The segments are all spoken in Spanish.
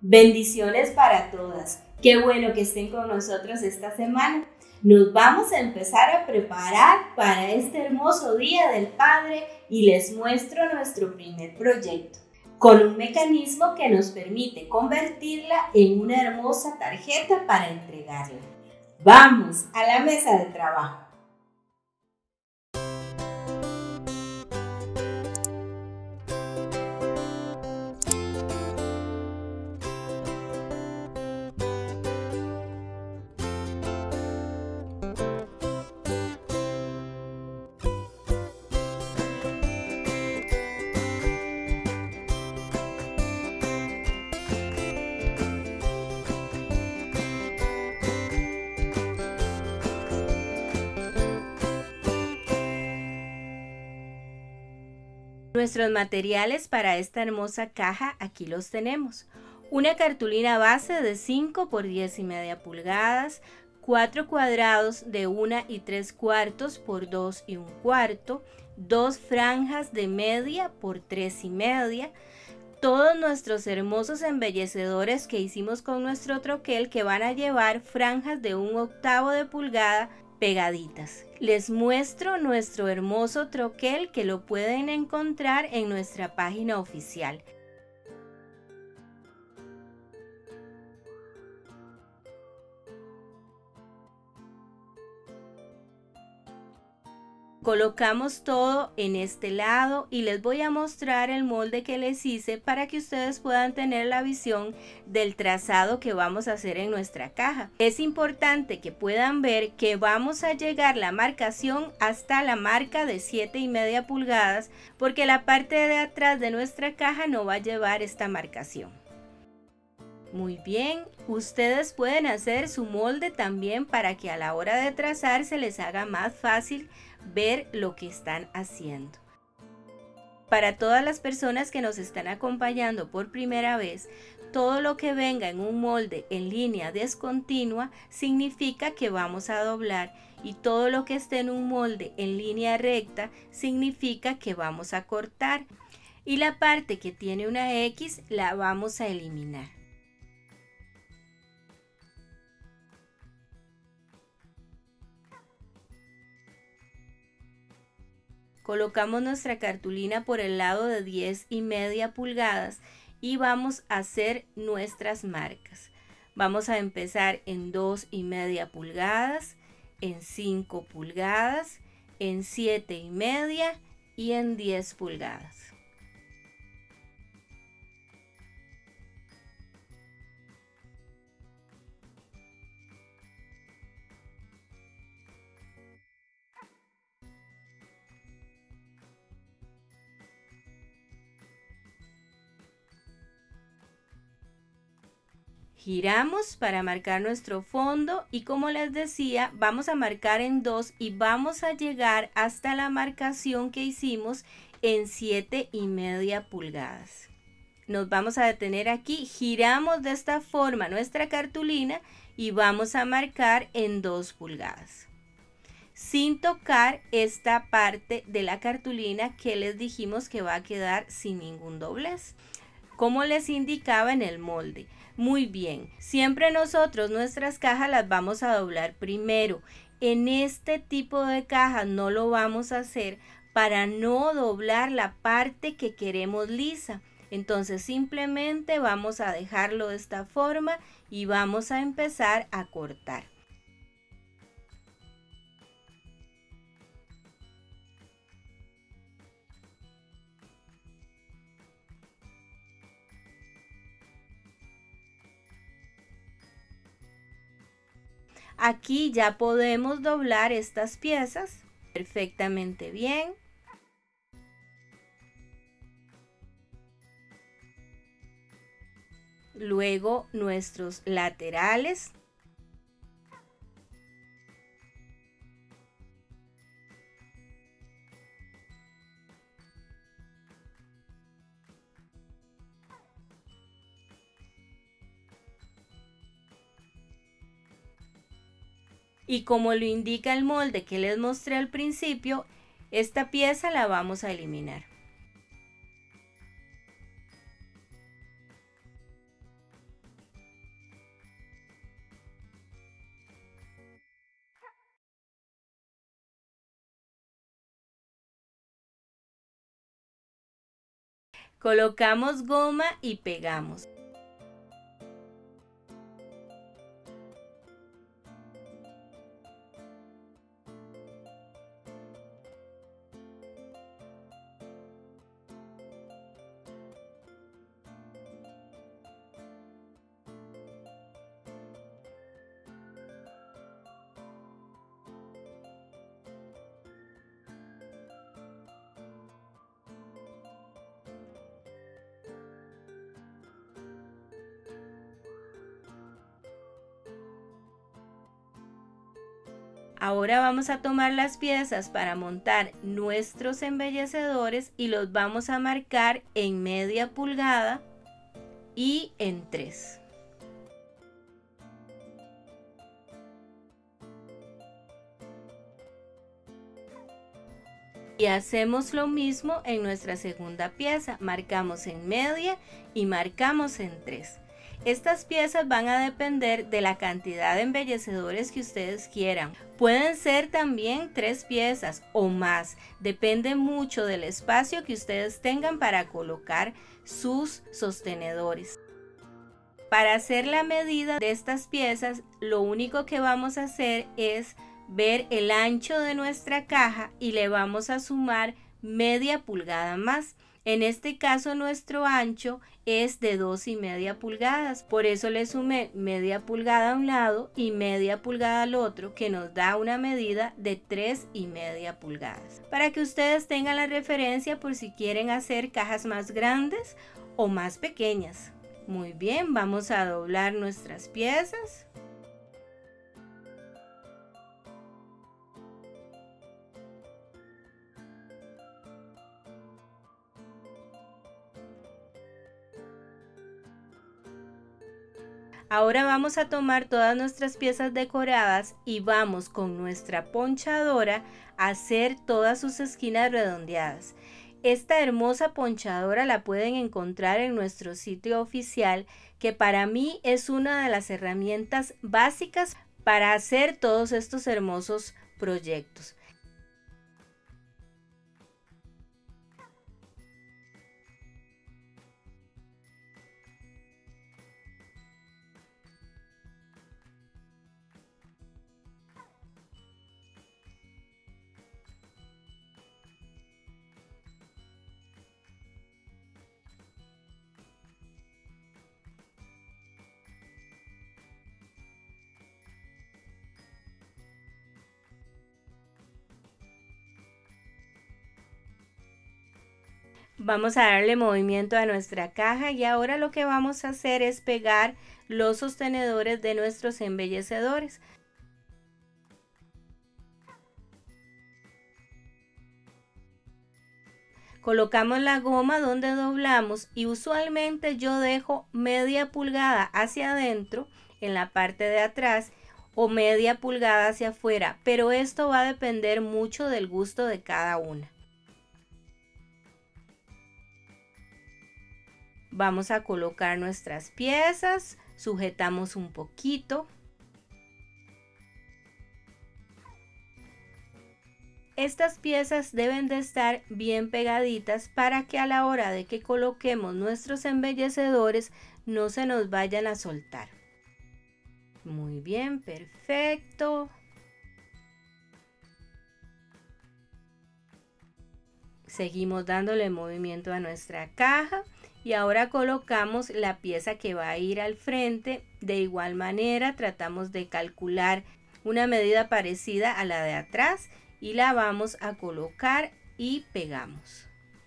Bendiciones para todas. Qué bueno que estén con nosotros esta semana. Nos vamos a empezar a preparar para este hermoso Día del Padre y les muestro nuestro primer proyecto, con un mecanismo que nos permite convertirla en una hermosa tarjeta para entregarla. Vamos a la mesa de trabajo. Nuestros materiales para esta hermosa caja aquí los tenemos. Una cartulina base de 5 por 10,5 pulgadas, 4 cuadrados de 1 3/4 por 2 1/4, 2 franjas de media por 3,5, todos nuestros hermosos embellecedores que hicimos con nuestro troquel que van a llevar franjas de 1/8 de pulgada pegaditas. Les muestro nuestro hermoso troquel que lo pueden encontrar en nuestra página oficial. Colocamos todo en este lado y les voy a mostrar el molde que les hice para que ustedes puedan tener la visión del trazado que vamos a hacer en nuestra caja. Es importante que puedan ver que vamos a llegar la marcación hasta la marca de 7,5 pulgadas porque la parte de atrás de nuestra caja no va a llevar esta marcación. Muy bien, ustedes pueden hacer su molde también para que a la hora de trazar se les haga más fácil ver lo que están haciendo. Para todas las personas que nos están acompañando por primera vez, todo lo que venga en un molde en línea discontinua significa que vamos a doblar y todo lo que esté en un molde en línea recta significa que vamos a cortar y la parte que tiene una X la vamos a eliminar. Colocamos nuestra cartulina por el lado de 10,5 pulgadas y vamos a hacer nuestras marcas. Vamos a empezar en 2,5 pulgadas, en 5 pulgadas, en 7,5 y en 10 pulgadas. Giramos para marcar nuestro fondo y como les decía vamos a marcar en 2 y vamos a llegar hasta la marcación que hicimos en 7,5 pulgadas. Nos vamos a detener aquí, giramos de esta forma nuestra cartulina y vamos a marcar en 2 pulgadas. Sin tocar esta parte de la cartulina que les dijimos que va a quedar sin ningún doblez, como les indicaba en el molde. Muy bien, siempre nosotros nuestras cajas las vamos a doblar primero. En este tipo de cajas no lo vamos a hacer para no doblar la parte que queremos lisa. Entonces simplemente vamos a dejarlo de esta forma y vamos a empezar a cortar. Aquí ya podemos doblar estas piezas perfectamente bien. Luego nuestros laterales. Y como lo indica el molde que les mostré al principio, esta pieza la vamos a eliminar. Colocamos goma y pegamos. Ahora vamos a tomar las piezas para montar nuestros embellecedores y los vamos a marcar en media pulgada y en 3. Y hacemos lo mismo en nuestra segunda pieza, marcamos en media y marcamos en 3. Estas piezas van a depender de la cantidad de embellecedores que ustedes quieran. Pueden ser también 3 piezas o más, depende mucho del espacio que ustedes tengan para colocar sus sostenedores. Para hacer la medida de estas piezas, lo único que vamos a hacer es ver el ancho de nuestra caja y le vamos a sumar media pulgada más. En este caso nuestro ancho es de 2,5 pulgadas, por eso le sumé media pulgada a un lado y media pulgada al otro, que nos da una medida de 3,5 pulgadas. Para que ustedes tengan la referencia por si quieren hacer cajas más grandes o más pequeñas. Muy bien, vamos a doblar nuestras piezas. Ahora vamos a tomar todas nuestras piezas decoradas y vamos con nuestra ponchadora a hacer todas sus esquinas redondeadas. Esta hermosa ponchadora la pueden encontrar en nuestro sitio oficial, que para mí es una de las herramientas básicas para hacer todos estos hermosos proyectos. Vamos a darle movimiento a nuestra caja y ahora lo que vamos a hacer es pegar los sostenedores de nuestros embellecedores. Colocamos la goma donde doblamos y usualmente yo dejo media pulgada hacia adentro en la parte de atrás o media pulgada hacia afuera, pero esto va a depender mucho del gusto de cada una. Vamos a colocar nuestras piezas, sujetamos un poquito. Estas piezas deben de estar bien pegaditas para que a la hora de que coloquemos nuestros embellecedores no se nos vayan a soltar. Muy bien, perfecto. Seguimos dándole movimiento a nuestra caja. Y ahora colocamos la pieza que va a ir al frente. De igual manera tratamos de calcular una medida parecida a la de atrás y la vamos a colocar y pegamos.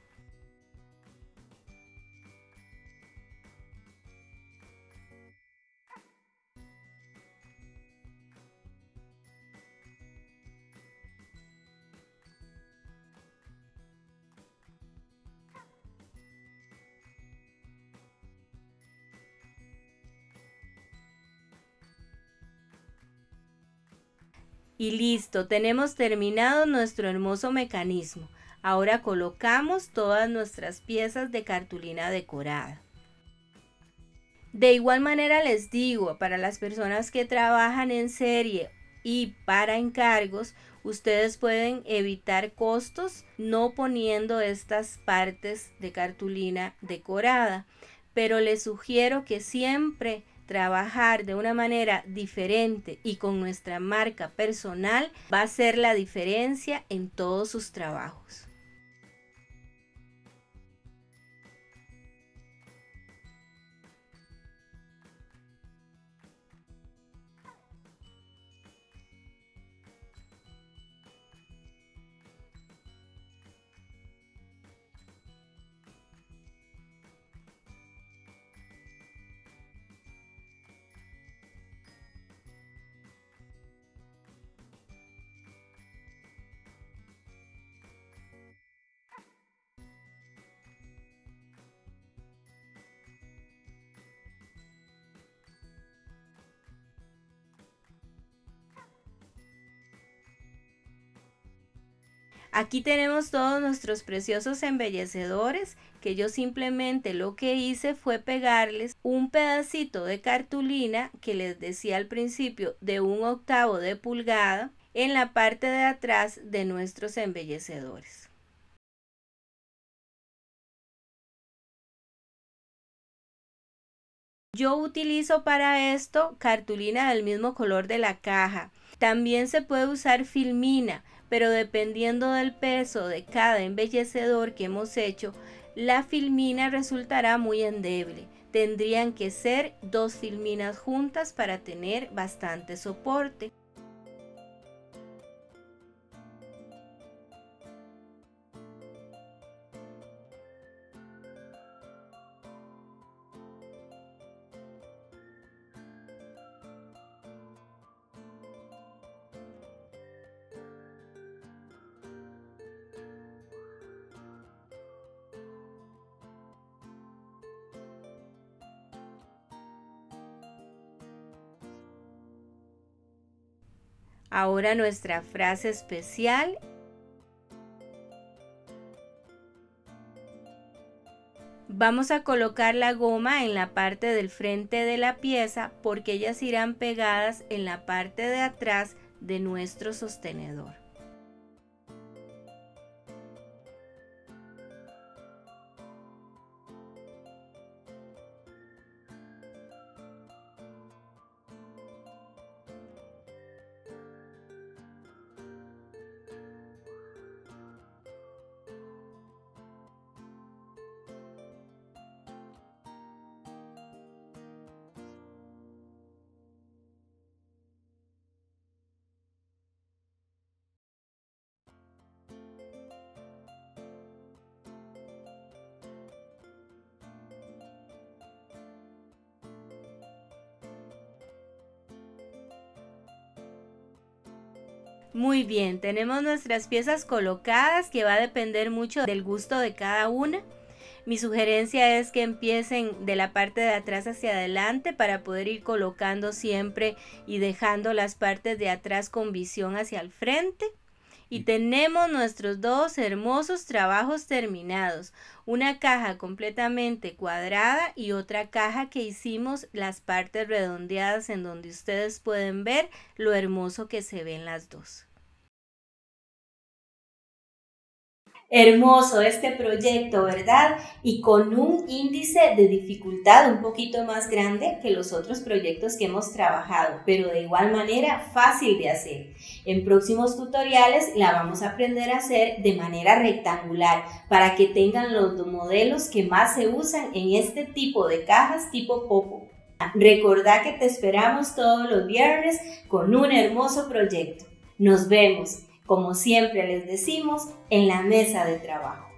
Y listo, tenemos terminado nuestro hermoso mecanismo. Ahora colocamos todas nuestras piezas de cartulina decorada. De igual manera les digo, para las personas que trabajan en serie y para encargos, ustedes pueden evitar costos no poniendo estas partes de cartulina decorada, pero les sugiero que siempre trabajar de una manera diferente y con nuestra marca personal va a ser la diferencia en todos sus trabajos. Aquí tenemos todos nuestros preciosos embellecedores, que yo simplemente lo que hice fue pegarles un pedacito de cartulina que les decía al principio de 1/8 de pulgada en la parte de atrás de nuestros embellecedores. Yo utilizo para esto cartulina del mismo color de la caja. También se puede usar filmina, pero dependiendo del peso de cada embellecedor que hemos hecho, la filmina resultará muy endeble. Tendrían que ser 2 filminas juntas para tener bastante soporte. Ahora nuestra frase especial. Vamos a colocar la goma en la parte del frente de la pieza porque ellas irán pegadas en la parte de atrás de nuestro sostenedor. Muy bien, tenemos nuestras piezas colocadas, que va a depender mucho del gusto de cada una. Mi sugerencia es que empiecen de la parte de atrás hacia adelante para poder ir colocando siempre y dejando las partes de atrás con visión hacia el frente. Y tenemos nuestros 2 hermosos trabajos terminados. Una caja completamente cuadrada y otra caja que hicimos las partes redondeadas, en donde ustedes pueden ver lo hermoso que se ven las dos. Hermoso este proyecto, ¿verdad? Y con un índice de dificultad un poquito más grande que los otros proyectos que hemos trabajado, pero de igual manera fácil de hacer. En próximos tutoriales la vamos a aprender a hacer de manera rectangular para que tengan los modelos que más se usan en este tipo de cajas tipo popo. Recordá que te esperamos todos los viernes con un hermoso proyecto. Nos vemos, como siempre les decimos, en la mesa de trabajo.